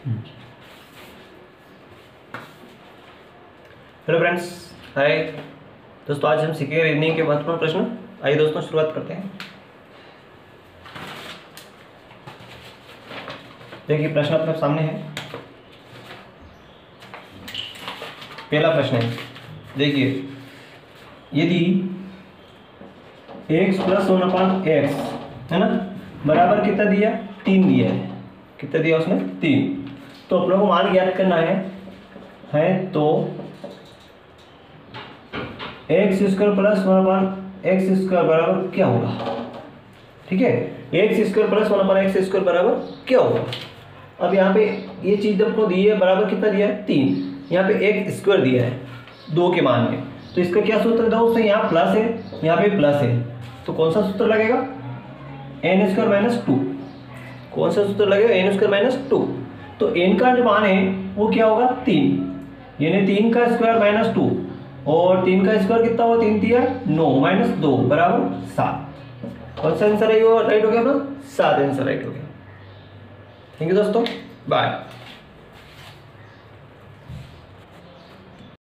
Hello friends, हाय दोस्तों। आज हम सीखेंगे रीजनिंग के महत्वपूर्ण प्रश्न। आइए दोस्तों शुरुआत करते हैं। देखिए प्रश्न अपने सामने है। पहला प्रश्न है, देखिए यदि x प्लस 1/x है ना बराबर कितना दिया, 3 दिया है। कितना दिया उसने, 3। तो अपने को मान ज्ञात करना है तो x square plus 1/x square बराबर क्या होगा। ठीक है, x square plus 1/x square बराबर क्या होगा। अब यहाँ पे ये चीज आपको दी है, बराबर कितना दिया है, 3। यहाँ पे एक्स स्क्वायर दिया है 2 के मान में, तो इसका क्या सूत्र था उससे, यहाँ प्लस है यहाँ पे प्लस है, तो कौन सा सूत्र लगेगा, n स्क्वायर माइनस 2। कौन सा सूत्र लगेगा, n स्क्वायर माइनस 2। तो n का जो मान है वो क्या होगा, 3, यानी 3 का स्क्वायर माइनस 2, और 3 का स्क्वायर कितना होगा, 3 दिया 9 माइनस 2 बराबर 7। कौन सा आंसर राइट हो गया अपना, 7 आंसर राइट हो गया। थैंक यू दोस्तों, बाय।